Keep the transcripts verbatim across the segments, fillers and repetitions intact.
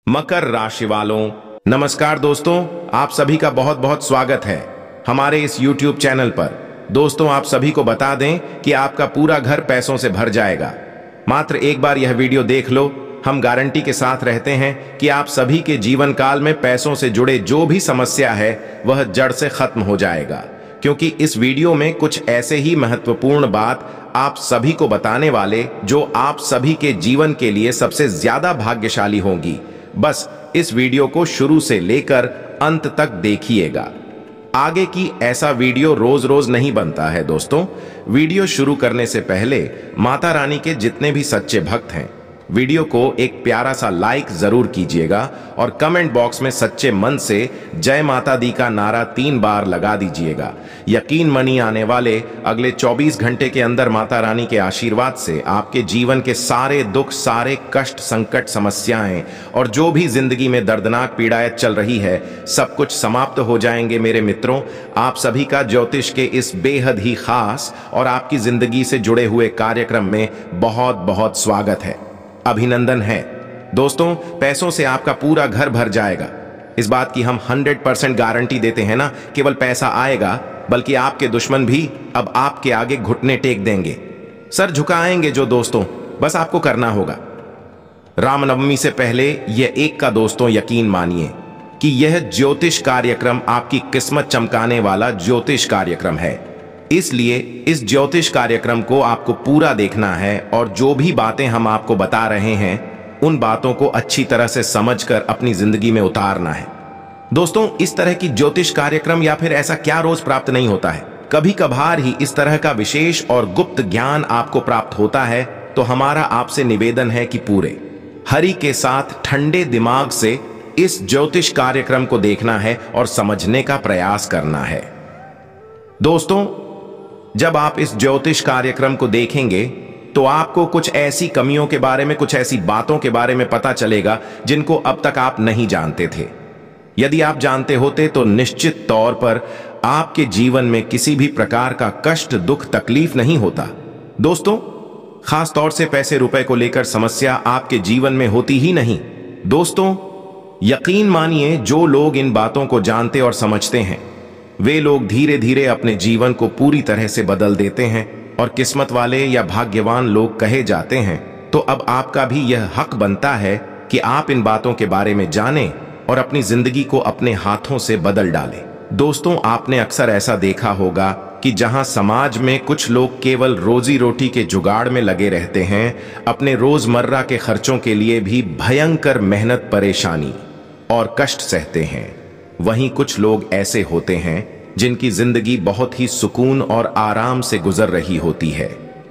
मकर राशि वालों, नमस्कार दोस्तों। आप सभी का बहुत बहुत स्वागत है हमारे इस यूट्यूब चैनल पर। दोस्तों, आप सभी को बता दें कि आपका पूरा घर पैसों से भर जाएगा। मात्र एक बार यह वीडियो देख लो, हम गारंटी के साथ रहते हैं कि आप सभी के जीवन काल में पैसों से जुड़े जो भी समस्या है वह जड़ से खत्म हो जाएगा, क्योंकि इस वीडियो में कुछ ऐसे ही महत्वपूर्ण बात आप सभी को बताने वाले जो आप सभी के जीवन के लिए सबसे ज्यादा भाग्यशाली होंगी। बस इस वीडियो को शुरू से लेकर अंत तक देखिएगा। आगे की ऐसा वीडियो रोज रोज नहीं बनता है दोस्तों। वीडियो शुरू करने से पहले माता रानी के जितने भी सच्चे भक्त हैं, वीडियो को एक प्यारा सा लाइक जरूर कीजिएगा और कमेंट बॉक्स में सच्चे मन से जय माता दी का नारा तीन बार लगा दीजिएगा। यकीन मानिए, आने वाले अगले चौबीस घंटे के अंदर माता रानी के आशीर्वाद से आपके जीवन के सारे दुख, सारे कष्ट, संकट, समस्याएं और जो भी जिंदगी में दर्दनाक पीड़ाएं चल रही है, सब कुछ समाप्त हो जाएंगे। मेरे मित्रों, आप सभी का ज्योतिष के इस बेहद ही खास और आपकी जिंदगी से जुड़े हुए कार्यक्रम में बहुत बहुत स्वागत है, अभिनंदन है। दोस्तों, पैसों से आपका पूरा घर भर जाएगा, इस बात की हम सौ परसेंट गारंटी देते हैं ना। केवल पैसा आएगा, बल्कि आपके दुश्मन भी अब आपके आगे घुटने टेक देंगे, सर झुकाएंगे जो दोस्तों। बस आपको करना होगा। रामनवमी से पहले यह एक का दोस्तों यकीन मानिए कि यह ज्योतिष कार्यक्रम आपकी किस्मत चमकाने वाला ज्योतिष कार्यक्रम है। इसलिए इस ज्योतिष कार्यक्रम को आपको पूरा देखना है और जो भी बातें हम आपको बता रहे हैं उन बातों को अच्छी तरह से समझकर अपनी जिंदगी में उतारना है। दोस्तों, इस तरह की ज्योतिष कार्यक्रम या फिर ऐसा क्या रोज प्राप्त नहीं होता है। कभी कभार ही इस तरह का विशेष और गुप्त ज्ञान आपको प्राप्त होता है। तो हमारा आपसे निवेदन है कि पूरे हरि के साथ ठंडे दिमाग से इस ज्योतिष कार्यक्रम को देखना है और समझने का प्रयास करना है। दोस्तों, जब आप इस ज्योतिष कार्यक्रम को देखेंगे तो आपको कुछ ऐसी कमियों के बारे में, कुछ ऐसी बातों के बारे में पता चलेगा जिनको अब तक आप नहीं जानते थे। यदि आप जानते होते तो निश्चित तौर पर आपके जीवन में किसी भी प्रकार का कष्ट, दुख, तकलीफ नहीं होता। दोस्तों, खास तौर से पैसे रुपए को लेकर समस्या आपके जीवन में होती ही नहीं। दोस्तों, यकीन मानिए, जो लोग इन बातों को जानते और समझते हैं वे लोग धीरे धीरे अपने जीवन को पूरी तरह से बदल देते हैं और किस्मत वाले या भाग्यवान लोग कहे जाते हैं। तो अब आपका भी यह हक बनता है कि आप इन बातों के बारे में जानें और अपनी जिंदगी को अपने हाथों से बदल डालें। दोस्तों, आपने अक्सर ऐसा देखा होगा कि जहां समाज में कुछ लोग केवल रोजी रोटी के जुगाड़ में लगे रहते हैं, अपने रोजमर्रा के खर्चों के लिए भी भयंकर मेहनत, परेशानी और कष्ट सहते हैं, वहीं कुछ लोग ऐसे होते हैं जिनकी जिंदगी बहुत ही सुकून और आराम से गुजर रही होती है।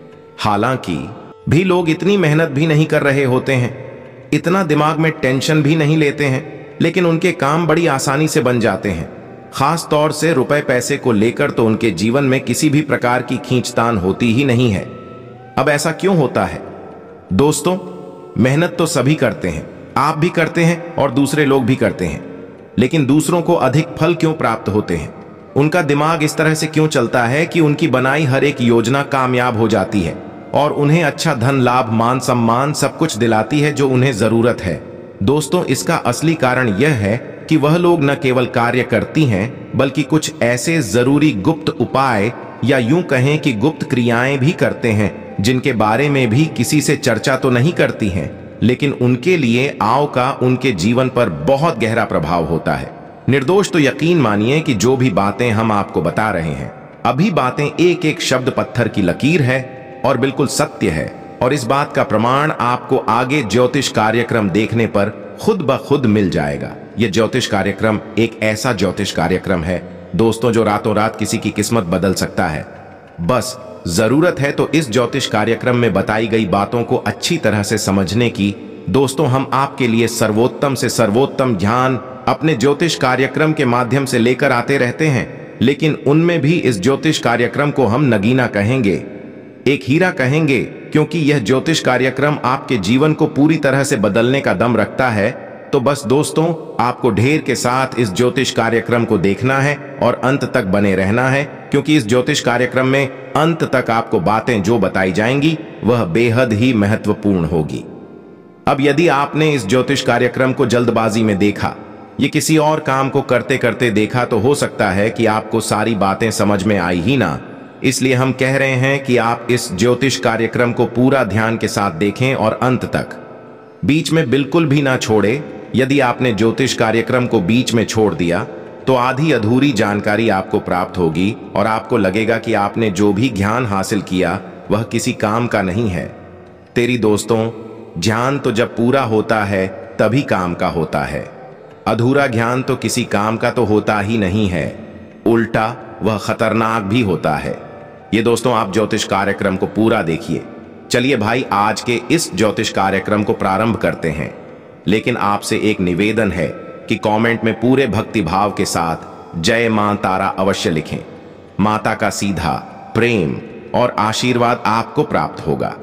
हालांकि भी लोग इतनी मेहनत भी नहीं कर रहे होते हैं, इतना दिमाग में टेंशन भी नहीं लेते हैं, लेकिन उनके काम बड़ी आसानी से बन जाते हैं। खास तौर से रुपए पैसे को लेकर तो उनके जीवन में किसी भी प्रकार की खींचतान होती ही नहीं है। अब ऐसा क्यों होता है? दोस्तों, मेहनत तो सभी करते हैं, आप भी करते हैं और दूसरे लोग भी करते हैं, लेकिन दूसरों को अधिक फल क्यों प्राप्त होते हैं? उनका दिमाग इस तरह से क्यों चलता है कि उनकी बनाई हर एक योजना कामयाब हो जाती है और उन्हें अच्छा धन, लाभ, मान, सम्मान सब कुछ दिलाती है जो उन्हें जरूरत है। दोस्तों, इसका असली कारण यह है कि वह लोग न केवल कार्य करती हैं, बल्कि कुछ ऐसे जरूरी गुप्त उपाय या यूं कहें कि गुप्त क्रियाएं भी करते हैं जिनके बारे में भी किसी से चर्चा तो नहीं करती हैं, लेकिन उनके लिए आव का उनके जीवन पर बहुत गहरा प्रभाव होता है। निर्दोष तो यकीन मानिए कि जो भी बातें हम आपको बता रहे हैं, अभी बातें एक एक शब्द पत्थर की लकीर है और बिल्कुल सत्य है। और इस बात का प्रमाण आपको आगे ज्योतिष कार्यक्रम देखने पर खुद ब खुद मिल जाएगा। यह ज्योतिष कार्यक्रम एक ऐसा ज्योतिष कार्यक्रम है दोस्तों जो रातों रात किसी की किस्मत बदल सकता है। बस जरूरत है तो इस ज्योतिष कार्यक्रम में बताई गई बातों को अच्छी तरह से समझने की। दोस्तों, हम आपके लिए सर्वोत्तम से सर्वोत्तम ज्ञान अपने ज्योतिष कार्यक्रम के माध्यम से लेकर आते रहते हैं, लेकिन उनमें भी इस ज्योतिष कार्यक्रम को हम नगीना कहेंगे, एक हीरा कहेंगे, क्योंकि यह ज्योतिष कार्यक्रम आपके जीवन को पूरी तरह से बदलने का दम रखता है। तो बस दोस्तों, आपको ढेर के साथ इस ज्योतिष कार्यक्रम को देखना है और अंत तक बने रहना है, क्योंकि इस ज्योतिष कार्यक्रम में अंत तक आपको बातें जो बताई जाएंगी वह बेहद ही महत्वपूर्ण होगी। अब यदि आपने इस ज्योतिष कार्यक्रम को जल्दबाजी में देखा, ये किसी और काम को करते करते देखा, तो हो सकता है कि आपको सारी बातें समझ में आई ही ना। इसलिए हम कह रहे हैं कि आप इस ज्योतिष कार्यक्रम को पूरा ध्यान के साथ देखें और अंत तक, बीच में बिल्कुल भी ना छोड़े। यदि आपने ज्योतिष कार्यक्रम को बीच में छोड़ दिया तो आधी अधूरी जानकारी आपको प्राप्त होगी और आपको लगेगा कि आपने जो भी ज्ञान हासिल किया वह किसी काम का नहीं है। तेरी दोस्तों, ज्ञान तो जब पूरा होता है तभी काम का होता है। अधूरा ज्ञान तो किसी काम का तो होता ही नहीं है, उल्टा वह खतरनाक भी होता है। ये दोस्तों, आप ज्योतिष कार्यक्रम को पूरा देखिए। चलिए भाई, आज के इस ज्योतिष कार्यक्रम को प्रारंभ करते हैं। लेकिन आपसे एक निवेदन है कि कमेंट में पूरे भक्ति भाव के साथ जय मां तारा अवश्य लिखें। माता का सीधा प्रेम और आशीर्वाद आपको प्राप्त होगा।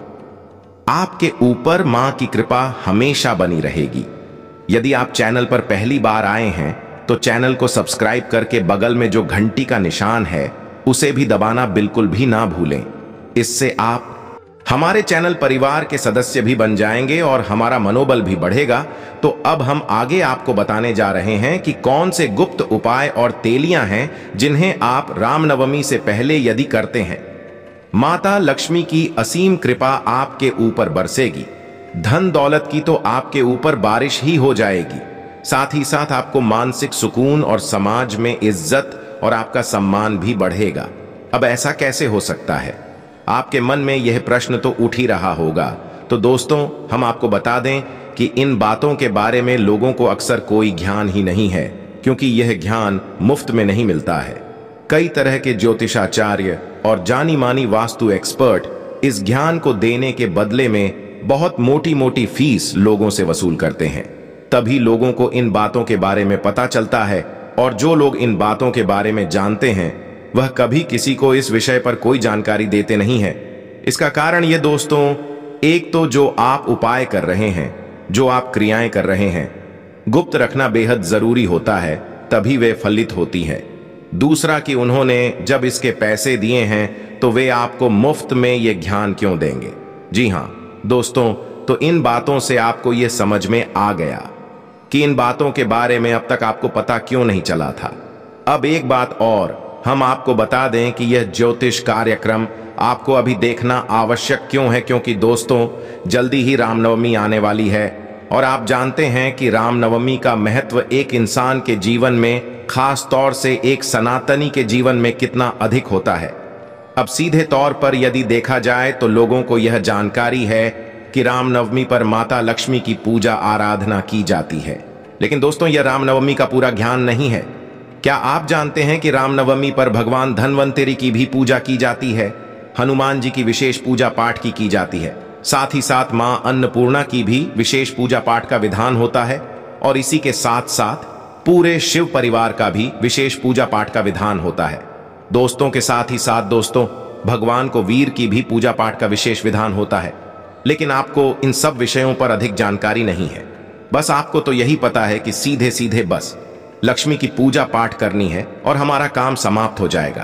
आपके ऊपर मां की कृपा हमेशा बनी रहेगी। यदि आप चैनल पर पहली बार आए हैं तो चैनल को सब्सक्राइब करके बगल में जो घंटी का निशान है उसे भी दबाना बिल्कुल भी ना भूलें। इससे आप हमारे चैनल परिवार के सदस्य भी बन जाएंगे और हमारा मनोबल भी बढ़ेगा। तो अब हम आगे आपको बताने जा रहे हैं कि कौन से गुप्त उपाय और तेलियां हैं जिन्हें आप रामनवमी से पहले यदि करते हैं, माता लक्ष्मी की असीम कृपा आपके ऊपर बरसेगी। धन दौलत की तो आपके ऊपर बारिश ही हो जाएगी। साथ ही साथ आपको मानसिक सुकून और समाज में इज्जत और आपका सम्मान भी बढ़ेगा। अब ऐसा कैसे हो सकता है? आपके मन में यह प्रश्न तो उठ ही रहा होगा। तो दोस्तों, हम आपको बता दें कि इन बातों के बारे में लोगों को अक्सर कोई ज्ञान ही नहीं है, क्योंकि यह ज्ञान मुफ्त में नहीं मिलता है। कई तरह के ज्योतिषाचार्य और जानी मानी वास्तु एक्सपर्ट इस ज्ञान को देने के बदले में बहुत मोटी मोटी फीस लोगों से वसूल करते हैं। तभी लोगों को इन बातों के बारे में पता चलता है, और जो लोग इन बातों के बारे में जानते हैं वह कभी किसी को इस विषय पर कोई जानकारी देते नहीं है। इसका कारण ये दोस्तों, एक तो जो आप उपाय कर रहे हैं, जो आप क्रियाएं कर रहे हैं, गुप्त रखना बेहद जरूरी होता है, तभी वे फलित होती है। दूसरा कि उन्होंने जब इसके पैसे दिए हैं तो वे आपको मुफ्त में ये ज्ञान क्यों देंगे। जी हाँ दोस्तों, तो इन बातों से आपको ये समझ में आ गया कि इन बातों के बारे में अब तक आपको पता क्यों नहीं चला था। अब एक बात और हम आपको बता दें कि यह ज्योतिष कार्यक्रम आपको अभी देखना आवश्यक क्यों है, क्योंकि दोस्तों जल्दी ही रामनवमी आने वाली है और आप जानते हैं कि रामनवमी का महत्व एक इंसान के जीवन में, खास तौर से एक सनातनी के जीवन में कितना अधिक होता है। अब सीधे तौर पर यदि देखा जाए तो लोगों को यह जानकारी है कि रामनवमी पर माता लक्ष्मी की पूजा आराधना की जाती है, लेकिन दोस्तों यह रामनवमी का पूरा ज्ञान नहीं है। क्या आप जानते हैं कि रामनवमी पर भगवान धन्वंतरी की भी पूजा की जाती है, हनुमान जी की विशेष पूजा पाठ की की जाती है, साथ ही साथ मां अन्नपूर्णा की भी विशेष पूजा पाठ का विधान होता है, और इसी के साथ साथ पूरे शिव परिवार का भी विशेष पूजा पाठ का विधान होता है। दोस्तों के साथ ही साथ दोस्तों भगवान को वीर की भी पूजा पाठ का विशेष विधान होता है। लेकिन आपको इन सब विषयों पर अधिक जानकारी नहीं है। बस आपको तो यही पता है कि सीधे सीधे बस लक्ष्मी की पूजा पाठ करनी है और हमारा काम समाप्त हो जाएगा।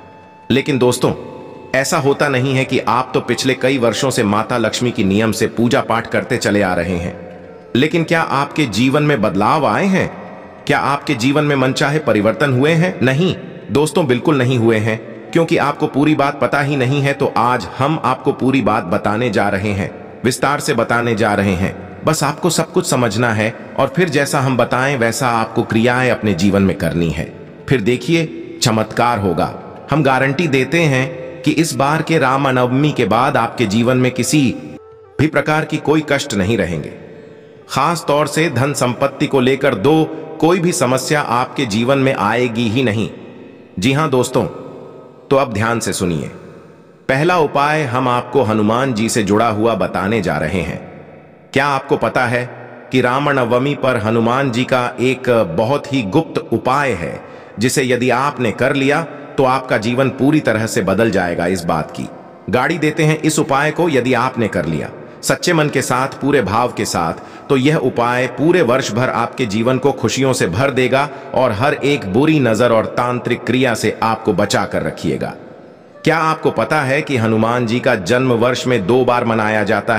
लेकिन दोस्तों ऐसा होता नहीं है कि आप तो पिछले कई वर्षों से माता लक्ष्मी की नियम से पूजा पाठ करते चले आ रहे हैं, लेकिन क्या आपके जीवन में बदलाव आए हैं? क्या आपके जीवन में मनचाहे परिवर्तन हुए हैं? नहीं दोस्तों, बिल्कुल नहीं हुए हैं, क्योंकि आपको पूरी बात पता ही नहीं है। तो आज हम आपको पूरी बात बताने जा रहे हैं, विस्तार से बताने जा रहे हैं। बस आपको सब कुछ समझना है और फिर जैसा हम बताएं वैसा आपको क्रियाएं अपने जीवन में करनी है। फिर देखिए चमत्कार होगा। हम गारंटी देते हैं कि इस बार के रामनवमी के बाद आपके जीवन में किसी भी प्रकार की कोई कष्ट नहीं रहेंगे। खास तौर से धन संपत्ति को लेकर दो कोई भी समस्या आपके जीवन में आएगी ही नहीं। जी हां दोस्तों, तो अब ध्यान से सुनिए। पहला उपाय हम आपको हनुमान जी से जुड़ा हुआ बताने जा रहे हैं। क्या आपको पता है कि रामनवमी पर हनुमान जी का एक बहुत ही गुप्त उपाय है, जिसे यदि आपने कर लिया तो आपका जीवन पूरी तरह से बदल जाएगा। इस बात की गाड़ी देते हैं इस उपाय को यदि आपने कर लिया सच्चे मन के साथ, पूरे भाव के साथ, तो यह उपाय पूरे वर्ष भर आपके जीवन को खुशियों से भर देगा और हर एक बुरी नजर और तांत्रिक क्रिया से आपको बचा कर रखिएगा। क्या आपको पता है कि हनुमान जी का जन्म वर्ष में दो बार मनाया जाता है?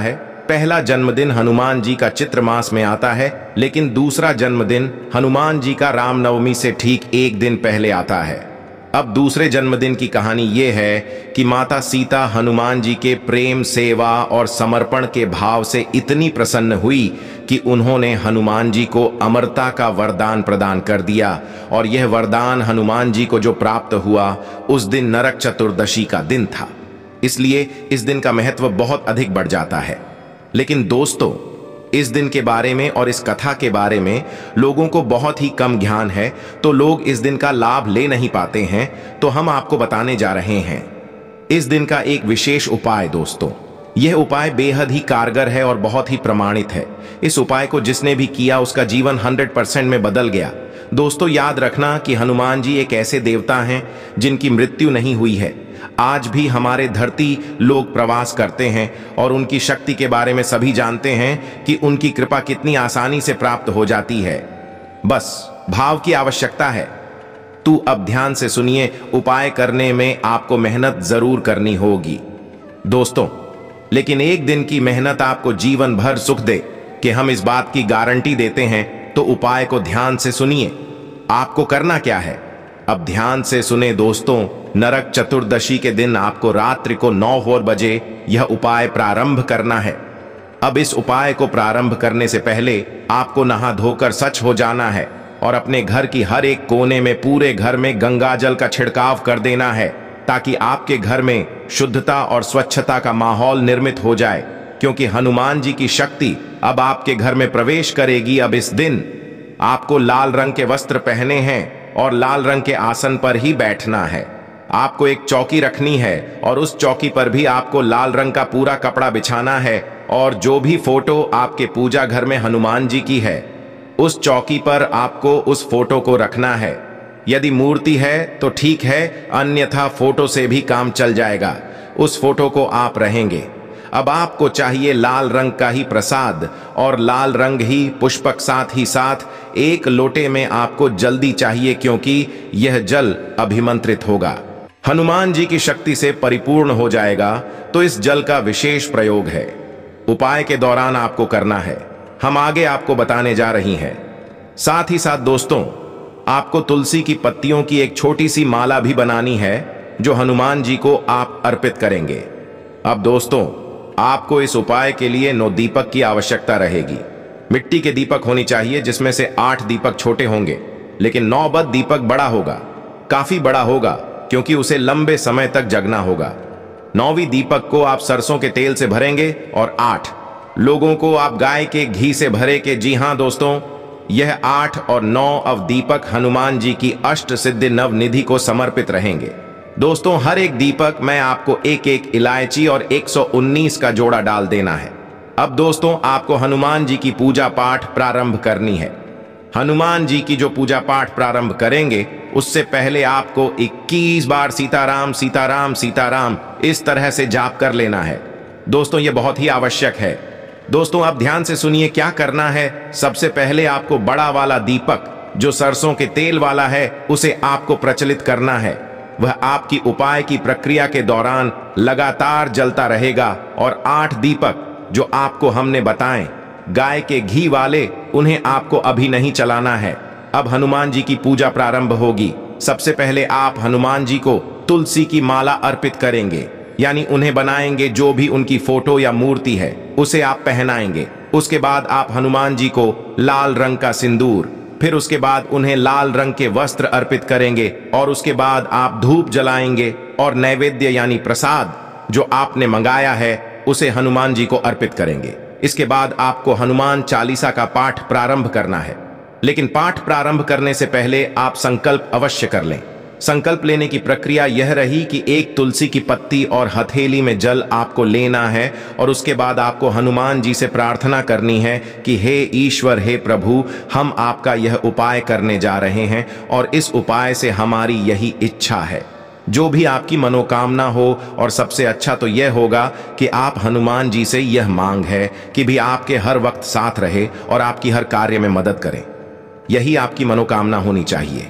पहला जन्मदिन हनुमान जी का चित्र मास में आता है, लेकिन दूसरा जन्मदिन हनुमान जी का रामनवमी से ठीक एक दिन पहले आता है। अब दूसरे जन्मदिन की कहानी ये है कि माता सीता हनुमान जी के प्रेम, सेवा और समर्पण के भाव से इतनी प्रसन्न हुई कि उन्होंने हनुमान जी को अमरता का वरदान प्रदान कर दिया। और यह वरदान हनुमान जी को जो प्राप्त हुआ उस दिन नरक चतुर्दशी का दिन था, इसलिए इस दिन का महत्व बहुत अधिक बढ़ जाता है। लेकिन दोस्तों, इस दिन के बारे में और इस कथा के बारे में लोगों को बहुत ही कम ज्ञान है, तो लोग इस दिन का लाभ ले नहीं पाते हैं। तो हम आपको बताने जा रहे हैं इस दिन का एक विशेष उपाय। दोस्तों, यह उपाय बेहद ही कारगर है और बहुत ही प्रमाणित है। इस उपाय को जिसने भी किया उसका जीवन हंड्रेड परसेंट में बदल गया। दोस्तों, याद रखना कि हनुमान जी एक ऐसे देवता हैं जिनकी मृत्यु नहीं हुई है। आज भी हमारे धरती लोग प्रवास करते हैं और उनकी शक्ति के बारे में सभी जानते हैं कि उनकी कृपा कितनी आसानी से प्राप्त हो जाती है। बस भाव की आवश्यकता है। तू अब ध्यान से सुनिए, उपाय करने में आपको मेहनत जरूर करनी होगी दोस्तों, लेकिन एक दिन की मेहनत आपको जीवन भर सुख दे कि हम इस बात की गारंटी देते हैं। तो उपाय को ध्यान से सुनिए। आपको करना क्या है, अब ध्यान से सुने दोस्तों। नरक चतुर्दशी के दिन आपको रात्रि को नौ बजे यह उपाय प्रारंभ करना है। अब इस उपाय को प्रारंभ करने से पहले आपको नहा धोकर स्वच्छ हो जाना है और अपने घर की हर एक कोने में, पूरे घर में गंगा जल का छिड़काव कर देना है, ताकि आपके घर में शुद्धता और स्वच्छता का माहौल निर्मित हो जाए, क्योंकि हनुमान जी की शक्ति अब आपके घर में प्रवेश करेगी। अब इस दिन आपको लाल रंग के वस्त्र पहने हैं और लाल रंग के आसन पर ही बैठना है। आपको एक चौकी रखनी है और उस चौकी पर भी आपको लाल रंग का पूरा कपड़ा बिछाना है। और जो भी फोटो आपके पूजा घर में हनुमान जी की है, उस चौकी पर आपको उस फोटो को रखना है। यदि मूर्ति है तो ठीक है, अन्यथा फोटो से भी काम चल जाएगा। उस फोटो को आप रहेंगे। अब आपको चाहिए लाल रंग का ही प्रसाद और लाल रंग ही पुष्पक, साथ ही साथ एक लोटे में आपको जल्दी चाहिए, क्योंकि यह जल अभिमंत्रित होगा, हनुमान जी की शक्ति से परिपूर्ण हो जाएगा। तो इस जल का विशेष प्रयोग है, उपाय के दौरान आपको करना है। हम आगे आपको बताने जा रही हैं। साथ ही साथ दोस्तों, आपको तुलसी की पत्तियों की एक छोटी सी माला भी बनानी है, जो हनुमान जी को आप अर्पित करेंगे। अब दोस्तों, आपको इस उपाय के लिए नौ दीपक की आवश्यकता रहेगी। मिट्टी के दीपक होनी चाहिए, जिसमें से आठ दीपक छोटे होंगे, लेकिन नौबत दीपक बड़ा होगा, काफी बड़ा होगा, क्योंकि उसे लंबे समय तक जगना होगा। नौवीं दीपक को आप सरसों के तेल से भरेंगे और आठ लोगों को आप गाय के घी से भरे के। जी हां दोस्तों, यह आठ और नौ अव दीपक हनुमान जी की अष्ट सिद्धि नवनिधि को समर्पित रहेंगे। दोस्तों, हर एक दीपक में आपको एक एक इलायची और एक सौ उन्नीस का जोड़ा डाल देना है। अब दोस्तों, आपको हनुमान जी की पूजा पाठ प्रारंभ करनी है। हनुमान जी की जो पूजा पाठ प्रारंभ करेंगे, उससे पहले आपको इक्कीस बार सीताराम सीताराम सीताराम इस तरह से जाप कर लेना है। दोस्तों, यह बहुत ही आवश्यक है। दोस्तों, आप ध्यान से सुनिए क्या करना है। सबसे पहले आपको बड़ा वाला दीपक, जो सरसों के तेल वाला है, उसे आपको प्रचलित करना है। वह आपकी उपाय की प्रक्रिया के दौरान लगातार जलता रहेगा। और आठ दीपक जो आपको हमने बताएं, गाय के घी वाले, उन्हें आपको अभी नहीं चलाना है। अब हनुमान जी की पूजा प्रारंभ होगी। सबसे पहले आप हनुमान जी को तुलसी की माला अर्पित करेंगे, यानी उन्हें बनाएंगे। जो भी उनकी फोटो या मूर्ति है, उसे आप पहनाएंगे। उसके बाद आप हनुमान जी को लाल रंग का सिंदूर, फिर उसके बाद उन्हें लाल रंग के वस्त्र अर्पित करेंगे। और उसके बाद आप धूप जलाएंगे और नैवेद्य यानी प्रसाद जो आपने मंगाया है, उसे हनुमान जी को अर्पित करेंगे। इसके बाद आपको हनुमान चालीसा का पाठ प्रारंभ करना है। लेकिन पाठ प्रारंभ करने से पहले आप संकल्प अवश्य कर लें। संकल्प लेने की प्रक्रिया यह रही कि एक तुलसी की पत्ती और हथेली में जल आपको लेना है और उसके बाद आपको हनुमान जी से प्रार्थना करनी है कि हे ईश्वर, हे प्रभु, हम आपका यह उपाय करने जा रहे हैं और इस उपाय से हमारी यही इच्छा है, जो भी आपकी मनोकामना हो। और सबसे अच्छा तो यह होगा कि आप हनुमान जी से यह मांग है कि भी आपके हर वक्त साथ रहे और आपकी हर कार्य में मदद करें। यही आपकी मनोकामना होनी चाहिए।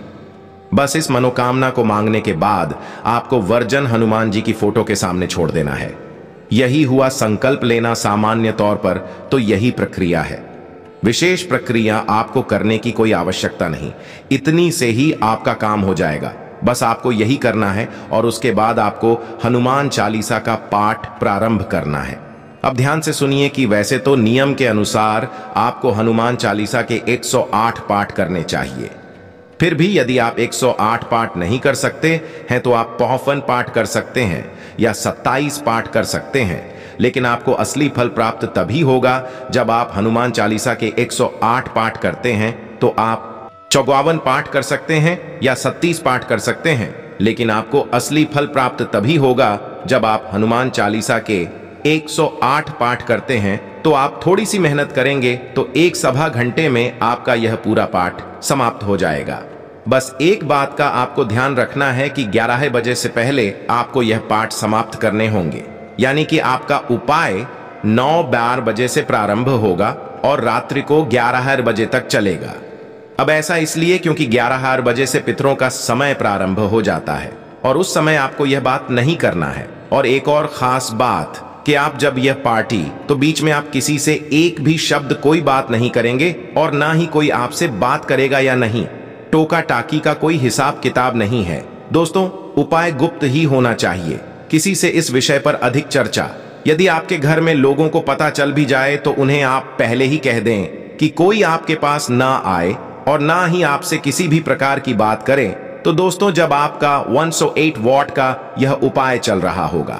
बस इस मनोकामना को मांगने के बाद आपको वर्जन हनुमान जी की फोटो के सामने छोड़ देना है। यही हुआ संकल्प लेना। सामान्य तौर पर तो यही प्रक्रिया है। विशेष प्रक्रिया आपको करने की कोई आवश्यकता नहीं, इतनी से ही आपका काम हो जाएगा। बस आपको यही करना है और उसके बाद आपको हनुमान चालीसा का पाठ प्रारंभ करना है। अब ध्यान से सुनिए कि वैसे तो नियम के अनुसार आपको हनुमान चालीसा के एक सौ आठ पाठ करने चाहिए। फिर भी यदि आप एक सौ आठ पाठ नहीं कर सकते हैं तो आप पौवन पाठ कर सकते हैं या सत्ताईस पाठ कर सकते हैं, लेकिन आपको असली फल प्राप्त तभी होगा जब आप हनुमान चालीसा के एक सौ आठ पाठ करते हैं। तो आप चौवन पाठ कर सकते हैं या सत्तीस पाठ कर सकते हैं, लेकिन आपको असली फल प्राप्त तभी होगा जब आप हनुमान चालीसा के एक सौ आठ पाठ करते हैं। तो आप थोड़ी सी मेहनत करेंगे तो एक सभा घंटे में आपका यह पूरा पाठ समाप्त हो जाएगा। बस एक बात का आपको ध्यान रखना है कि ग्यारह बजे से पहले आपको यह पाठ समाप्त करने होंगे, यानी कि आपका उपाय नौ बारह बजे से प्रारंभ होगा और रात्रि को ग्यारह बजे तक चलेगा। अब ऐसा इसलिए क्योंकि ग्यारह बजे से पितरों का समय प्रारंभ हो जाता है और उस समय आपको यह बात नहीं करना है। और एक और खास बात कि आप जब यह पार्टी, तो बीच में आप किसी से एक भी शब्द कोई बात नहीं करेंगे और ना ही कोई आपसे बात करेगा या नहीं। टोका टाकी का कोई हिसाब किताब नहीं है। दोस्तों, उपाय गुप्त ही होना चाहिए, किसी से इस विषय पर अधिक चर्चा। यदि आपके घर में लोगों को पता चल भी जाए तो उन्हें आप पहले ही कह दें कि कोई आपके पास ना आए और ना ही आपसे किसी भी प्रकार की बात करें। तो दोस्तों, जब आपका एक सौ आठ वॉट का यह उपाय चल रहा होगा,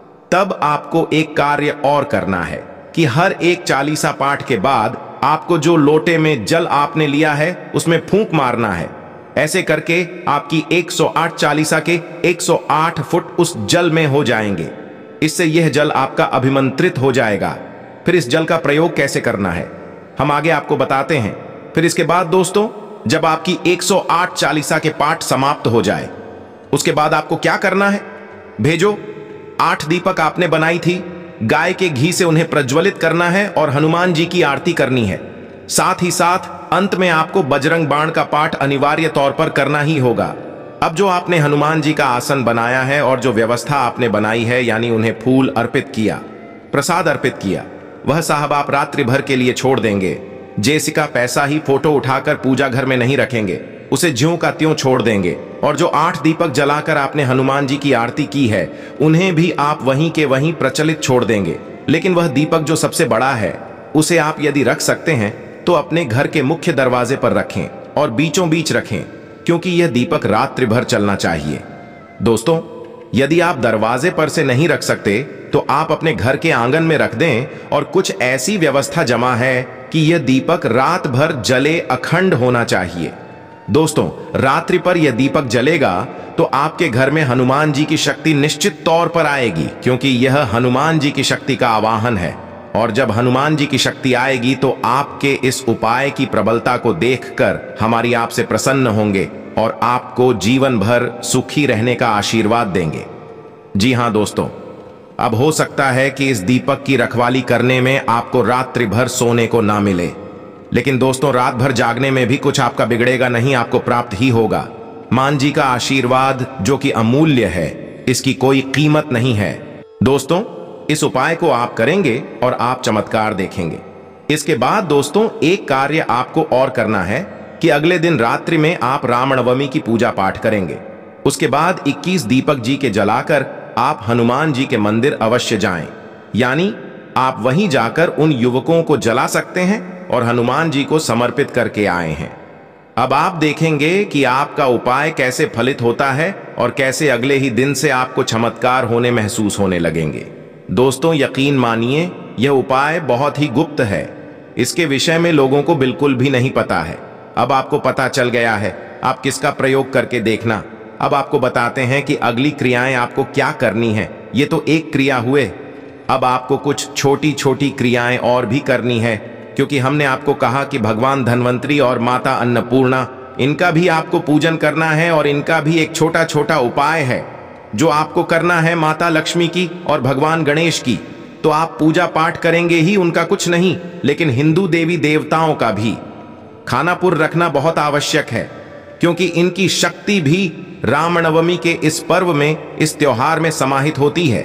तब आपको एक कार्य और करना है कि हर एक चालीसा पाठ के बाद आपको जो लोटे में जल आपने लिया है उसमें फूंक मारना है। ऐसे करके आपकी एक सौ आठ चालीसा के एक सौ आठ फुट उस जल में हो जाएंगे। इससे यह जल आपका अभिमंत्रित हो जाएगा। फिर इस जल का प्रयोग कैसे करना है हम आगे आपको बताते हैं। फिर इसके बाद दोस्तों, जब आपकी एक सौ आठ चालीसा के पाठ समाप्त हो जाए, उसके बाद आपको क्या करना है? भेजो आठ दीपक आपने बनाई थी, गाय के घी से उन्हें प्रज्वलित करना है और हनुमान जी की आरती करनी है। साथ ही साथ अंत में आपको बजरंग बाण का पाठ अनिवार्य तौर पर करना ही होगा। अब जो आपने हनुमान जी का आसन बनाया है और जो व्यवस्था आपने बनाई है, यानी उन्हें फूल अर्पित किया, प्रसाद अर्पित किया, वह साहब आप रात्रि भर के लिए छोड़ देंगे। जैसे का पैसा ही फोटो उठाकर पूजा घर में नहीं रखेंगे, उसे ज्यों का त्यों छोड़ देंगे। और जो आठ दीपक जलाकर आपने हनुमान जी की आरती की है, उन्हें भी आप वहीं के वहीं प्रचलित छोड़ देंगे। लेकिन वह दीपक जो सबसे बड़ा है, उसे आप यदि रख सकते हैं तो अपने घर के मुख्य दरवाजे पर रखें और बीचों बीच रखें, क्योंकि यह दीपक रात्रि भर चलना चाहिए। दोस्तों, यदि आप दरवाजे पर से नहीं रख सकते तो आप अपने घर के आंगन में रख दें और कुछ ऐसी व्यवस्था जमा है कि यह दीपक रात भर जले, अखंड होना चाहिए। दोस्तों, रात्रि पर यह दीपक जलेगा तो आपके घर में हनुमान जी की शक्ति निश्चित तौर पर आएगी, क्योंकि यह हनुमान जी की शक्ति का आवाहन है। और जब हनुमान जी की शक्ति आएगी तो आपके इस उपाय की प्रबलता को देखकर हमारी आपसे प्रसन्न होंगे और आपको जीवन भर सुखी रहने का आशीर्वाद देंगे। जी हां दोस्तों, अब हो सकता है कि इस दीपक की रखवाली करने में आपको रात्रि भर सोने को ना मिले, लेकिन दोस्तों, रात भर जागने में भी कुछ आपका बिगड़ेगा नहीं, आपको प्राप्त ही होगा। मान जी का आशीर्वाद जो कि अमूल्य है, इसकी कोई कीमत नहीं है। दोस्तों, इस उपाय को आप करेंगे और आप चमत्कार देखेंगे। इसके बाद दोस्तों, एक कार्य आपको और करना है कि अगले दिन रात्रि में आप रामनवमी की पूजा पाठ करेंगे। उसके बाद इक्कीस दीपक जी के जलाकर आप हनुमान जी के मंदिर अवश्य जाएं, यानी आप वहीं जाकर उन युवकों को जला सकते हैं और हनुमान जी को समर्पित करके आए हैं। अब आप देखेंगे कि आपका उपाय कैसे फलित होता है और कैसे अगले ही दिन से आपको चमत्कार होने महसूस होने लगेंगे। दोस्तों, यकीन मानिए, यह उपाय बहुत ही गुप्त है। इसके विषय में लोगों को बिल्कुल भी नहीं पता है। अब आपको पता चल गया है, आप किसका प्रयोग करके देखना। अब आपको बताते हैं कि अगली क्रियाएं आपको क्या करनी है। ये तो एक क्रिया हुए, अब आपको कुछ छोटी छोटी क्रियाएं और भी करनी है, क्योंकि हमने आपको कहा कि भगवान धन्वंतरी और माता अन्नपूर्णा, इनका भी आपको पूजन करना है और इनका भी एक छोटा छोटा उपाय है जो आपको करना है माता लक्ष्मी की और भगवान गणेश की। तो आप पूजा पाठ करेंगे ही, उनका कुछ नहीं, लेकिन हिंदू देवी देवताओं का भी खानापुर रखना बहुत आवश्यक है, क्योंकि इनकी शक्ति भी रामनवमी के इस पर्व में, इस त्योहार में समाहित होती है।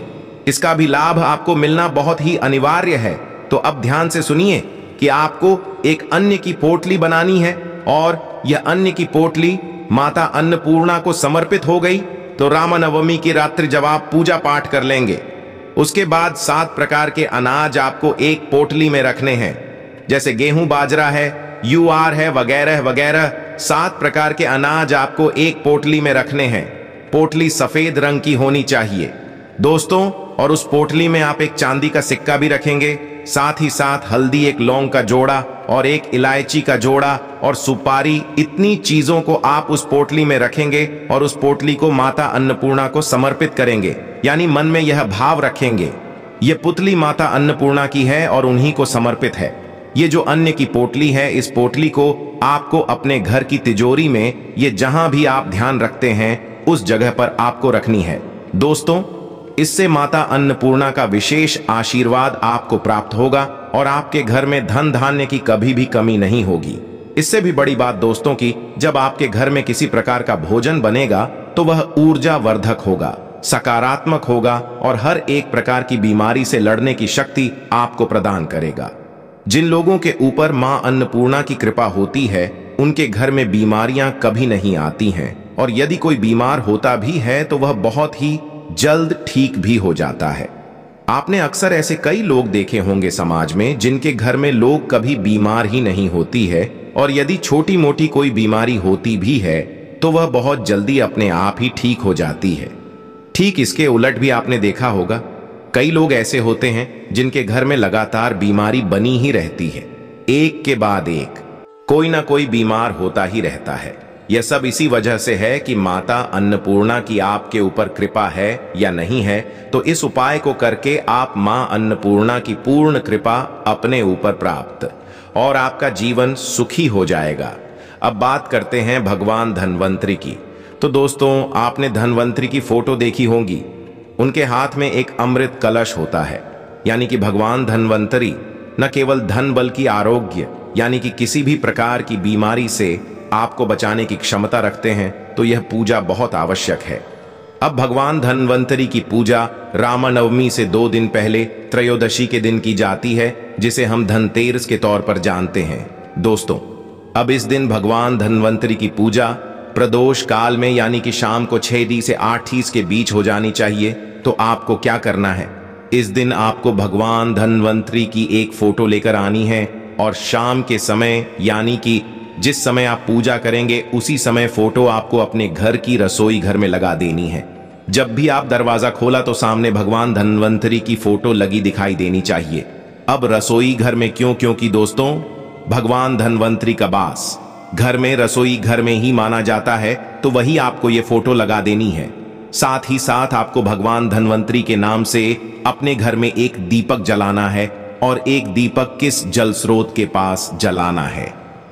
इसका भी लाभ आपको मिलना बहुत ही अनिवार्य है। तो अब ध्यान से सुनिए कि आपको एक अन्न की पोटली बनानी है और यह अन्न की पोटली माता अन्नपूर्णा को समर्पित हो गई तो रामनवमी की रात्रि जब आप पूजा पाठ कर लेंगे, उसके बाद सात प्रकार के अनाज आपको एक पोटली में रखने हैं, जैसे गेहूं, बाजरा है, युआर है, वगैरह वगैरह। सात प्रकार के अनाज आपको एक पोटली में रखने हैं। पोटली सफेद रंग की होनी चाहिए दोस्तों, और उस पोटली में आप एक चांदी का सिक्का भी रखेंगे, साथ ही साथ हल्दी, एक लौंग का जोड़ा और एक इलायची का जोड़ा और सुपारी। इतनी चीजों को आप उस पोटली में रखेंगे और उस पोटली को माता अन्नपूर्णा को समर्पित करेंगे, यानी मन में यह भाव रखेंगे ये पुतली माता अन्नपूर्णा की है और उन्हीं को समर्पित है। ये जो अन्न की पोटली है, इस पोटली को आपको अपने घर की तिजोरी में, ये जहां भी आप ध्यान रखते हैं उस जगह पर आपको रखनी है दोस्तों। इससे माता अन्नपूर्णा का विशेष आशीर्वाद आपको प्राप्त होगा और आपके घर में धन धान्य की कभी भी कमी नहीं होगी। इससे भी बड़ी बात दोस्तों की, जब आपके घर में किसी प्रकार का भोजन बनेगा तो वह ऊर्जा वर्धक होगा, सकारात्मक होगा और हर एक प्रकार की बीमारी से लड़ने की शक्ति आपको प्रदान करेगा। जिन लोगों के ऊपर मां अन्नपूर्णा की कृपा होती है, उनके घर में बीमारियां कभी नहीं आती हैं, और यदि कोई बीमार होता भी है तो वह बहुत ही जल्द ठीक भी हो जाता है। आपने अक्सर ऐसे कई लोग देखे होंगे समाज में, जिनके घर में लोग कभी बीमार ही नहीं होती है, और यदि छोटी मोटी कोई बीमारी होती भी है तो वह बहुत जल्दी अपने आप ही ठीक हो जाती है। ठीक इसके उलट भी आपने देखा होगा, कई लोग ऐसे होते हैं जिनके घर में लगातार बीमारी बनी ही रहती है, एक के बाद एक कोई ना कोई बीमार होता ही रहता है। यह सब इसी वजह से है कि माता अन्नपूर्णा की आपके ऊपर कृपा है या नहीं है। तो इस उपाय को करके आप मां अन्नपूर्णा की पूर्ण कृपा अपने ऊपर प्राप्त और आपका जीवन सुखी हो जाएगा। अब बात करते हैं भगवान धन्वंतरी की। तो दोस्तों, आपने धन्वंतरी की फोटो देखी होगी। उनके हाथ में एक अमृत कलश होता है, यानी कि भगवान धन्वंतरी न केवल धन बल्कि आरोग्य, यानी कि किसी भी प्रकार की बीमारी से आपको बचाने की क्षमता रखते हैं। तो यह पूजा बहुत आवश्यक है। अब भगवान धन्वंतरी की पूजा रामनवमी से दो दिन पहले त्रयोदशी के दिन की जाती है, जिसे हम धनतेरस के तौर पर जानते हैं दोस्तों। अब इस दिन भगवान धन्वंतरी की पूजा प्रदोष काल में, यानी कि शाम को छह डी से आठ तीस के बीच हो जानी चाहिए। तो आपको क्या करना है, इस दिन आपको भगवान धन्वंतरी की एक फोटो लेकर आनी है और शाम के समय, यानी कि जिस समय आप पूजा करेंगे उसी समय फोटो आपको अपने घर की रसोई घर में लगा देनी है। जब भी आप दरवाजा खोला तो सामने भगवान धन्वंतरी की फोटो लगी दिखाई देनी चाहिए। अब रसोई घर में क्यों? क्योंकि दोस्तों, भगवान धन्वंतरी का वास घर में, रसोई घर में ही माना जाता है, तो वही आपको ये फोटो लगा देनी है। साथ ही साथ आपको भगवान धन्वंतरी के नाम से अपने घर में एक दीपक जलाना है, और एक दीपक किस जल स्रोत के पास जलाना है?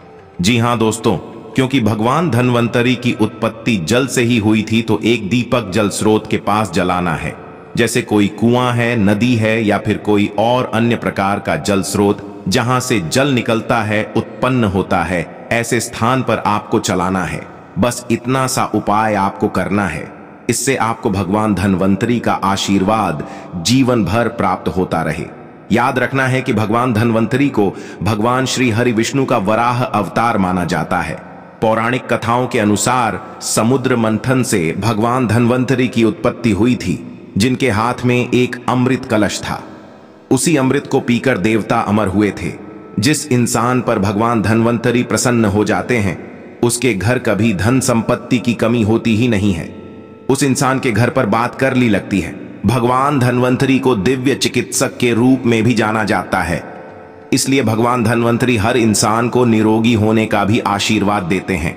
जी हां दोस्तों, क्योंकि भगवान धन्वंतरी की उत्पत्ति जल से ही हुई थी, तो एक दीपक जल स्रोत के पास जलाना है। जैसे कोई कुआं है, नदी है, या फिर कोई और अन्य प्रकार का जल स्रोत जहां से जल निकलता है, उत्पन्न होता है, ऐसे स्थान पर आपको चलाना है। बस इतना सा उपाय आपको करना है। इससे आपको भगवान धन्वंतरी का आशीर्वाद जीवन भर प्राप्त होता रहे। याद रखना है कि भगवान धन्वंतरी को भगवान श्री हरि विष्णु का वराह अवतार माना जाता है। पौराणिक कथाओं के अनुसार समुद्र मंथन से भगवान धन्वंतरी की उत्पत्ति हुई थी, जिनके हाथ में एक अमृत कलश था। उसी अमृत को पीकर देवता अमर हुए थे। जिस इंसान पर भगवान धन्वंतरी प्रसन्न हो जाते हैं, उसके घर कभी धन संपत्ति की कमी होती ही नहीं है। उस इंसान के घर पर बात कर ली लगती है। भगवान धन्वंतरी को दिव्य चिकित्सक के रूप में भी जाना जाता है। इसलिए भगवान धन्वंतरी हर इंसान को निरोगी होने का भी आशीर्वाद देते हैं।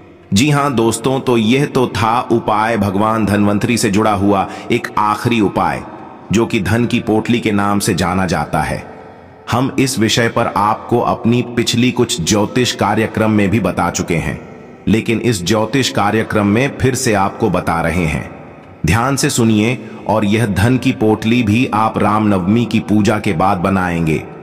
जी हां दोस्तों, तो यह तो था उपाय भगवान धन्वंतरी से जुड़ा हुआ एक आखिरी उपाय, जो कि धन की पोटली के नाम से जाना जाता है। हम इस विषय पर आपको अपनी पिछली कुछ ज्योतिष कार्यक्रम में भी बता चुके हैं, लेकिन इस ज्योतिष कार्यक्रम में फिर से आपको बता रहे हैं। ध्यान से सुनिए। और यह धन की पोटली भी आप रामनवमी की पूजा के बाद बनाएंगे,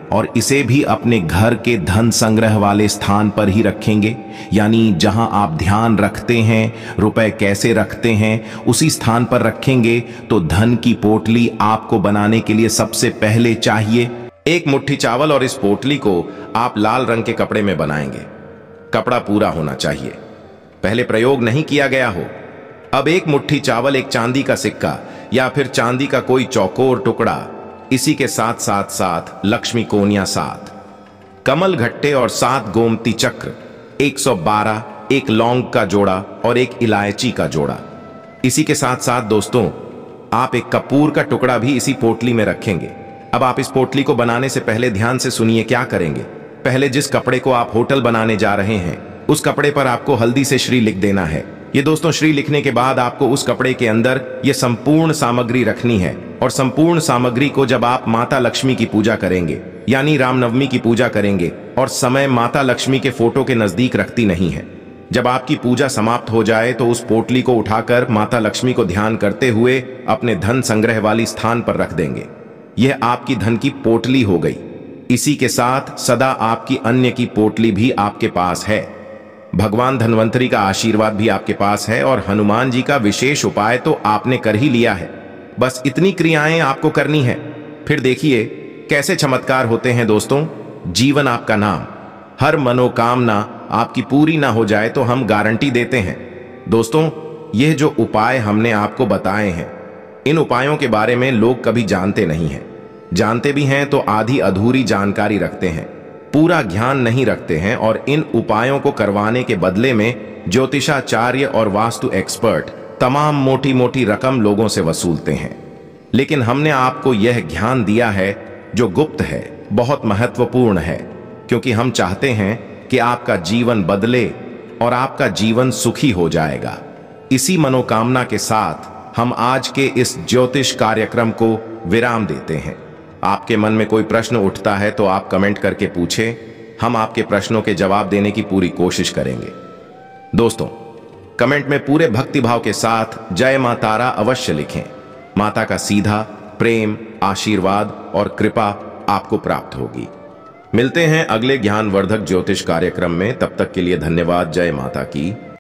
और इसे भी अपने घर के धन संग्रह वाले स्थान पर ही रखेंगे, यानी जहां आप ध्यान रखते हैं, रुपए कैसे रखते हैं, उसी स्थान पर रखेंगे तो धन की पोटली आपको बनाने के लिए सबसे पहले चाहिए एक मुट्ठी चावल। और इस पोटली को आप लाल रंग के कपड़े में बनाएंगे। कपड़ा पूरा होना चाहिए, पहले प्रयोग नहीं किया गया हो। अब एक मुट्ठी चावल, एक चांदी का सिक्का या फिर चांदी का कोई चौकोर टुकड़ा, इसी के साथ साथ साथ लक्ष्मी कोनिया सात, कमल घट्टे और सात गोमती चक्र, एक सौ बारह, एक लौंग का जोड़ा और एक इलायची का जोड़ा। इसी के साथ साथ दोस्तों आप एक कपूर का टुकड़ा भी इसी पोटली में रखेंगे। अब आप इस पोटली को बनाने से पहले ध्यान से सुनिए क्या करेंगे। पहले जिस कपड़े को आप होटल बनाने जा रहे हैं उस कपड़े पर आपको हल्दी से श्री लिख देना है। ये दोस्तों श्री लिखने के बाद आपको उस कपड़े के अंदर ये संपूर्ण सामग्री रखनी है। और संपूर्ण सामग्री को जब आप माता लक्ष्मी की पूजा करेंगे, यानी रामनवमी की पूजा करेंगे, और समय माता लक्ष्मी के फोटो के नजदीक रखती नहीं है। जब आपकी पूजा समाप्त हो जाए तो उस पोटली को उठाकर माता लक्ष्मी को ध्यान करते हुए अपने धन संग्रह वाली स्थान पर रख देंगे। यह आपकी धन की पोटली हो गई। इसी के साथ सदा आपकी अन्य की पोटली भी आपके पास है। भगवान धन्वंतरी का आशीर्वाद भी आपके पास है और हनुमान जी का विशेष उपाय तो आपने कर ही लिया है। बस इतनी क्रियाएं आपको करनी है, फिर देखिए कैसे चमत्कार होते हैं दोस्तों। जीवन आपका नाम, हर मनोकामना आपकी पूरी ना हो जाए तो हम गारंटी देते हैं। दोस्तों यह जो उपाय हमने आपको बताए हैं, इन उपायों के बारे में लोग कभी जानते नहीं हैं। जानते भी हैं तो आधी अधूरी जानकारी रखते हैं, पूरा ज्ञान नहीं रखते हैं और इन उपायों को करवाने के बदले में ज्योतिषाचार्य और वास्तु एक्सपर्ट तमाम मोटी मोटी रकम लोगों से वसूलते हैं। लेकिन हमने आपको यह ज्ञान दिया है जो गुप्त है, बहुत महत्वपूर्ण है, क्योंकि हम चाहते हैं कि आपका जीवन बदले और आपका जीवन सुखी हो जाएगा। इसी मनोकामना के साथ हम आज के इस ज्योतिष कार्यक्रम को विराम देते हैं। आपके मन में कोई प्रश्न उठता है तो आप कमेंट करके पूछें, हम आपके प्रश्नों के जवाब देने की पूरी कोशिश करेंगे। दोस्तों कमेंट में पूरे भक्तिभाव के साथ जय मां तारा अवश्य लिखें। माता का सीधा प्रेम, आशीर्वाद और कृपा आपको प्राप्त होगी। मिलते हैं अगले ज्ञानवर्धक ज्योतिष कार्यक्रम में, तब तक के लिए धन्यवाद। जय माता की।